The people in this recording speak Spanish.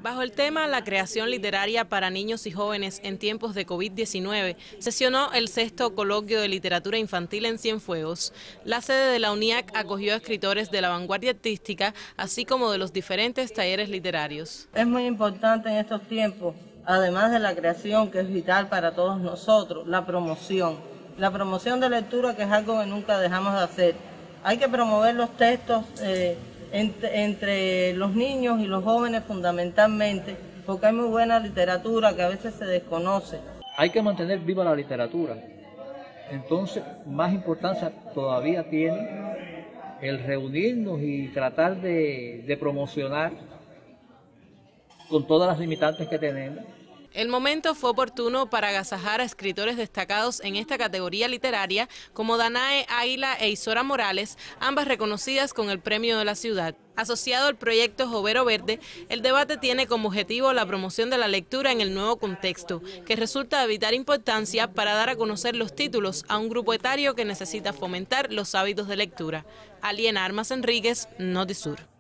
Bajo el tema La creación literaria para niños y jóvenes en tiempos de COVID-19, sesionó el 6º coloquio de literatura infantil en Cienfuegos. La sede de la UNIAC acogió a escritores de la vanguardia artística, así como de los diferentes talleres literarios. Es muy importante en estos tiempos, además de la creación, que es vital para todos nosotros, la promoción de lectura, que es algo que nunca dejamos de hacer. Hay que promover los textos entre los niños y los jóvenes fundamentalmente, porque hay muy buena literatura que a veces se desconoce. Hay que mantener viva la literatura. Entonces, más importancia todavía tiene el reunirnos y tratar de promocionar con todas las limitantes que tenemos. El momento fue oportuno para agasajar a escritores destacados en esta categoría literaria como Danae Águila e Isora Morales, ambas reconocidas con el premio de la ciudad. Asociado al proyecto Jovero Verde, el debate tiene como objetivo la promoción de la lectura en el nuevo contexto, que resulta de vital importancia para dar a conocer los títulos a un grupo etario que necesita fomentar los hábitos de lectura. Aliena Armas Enríquez, Notisur.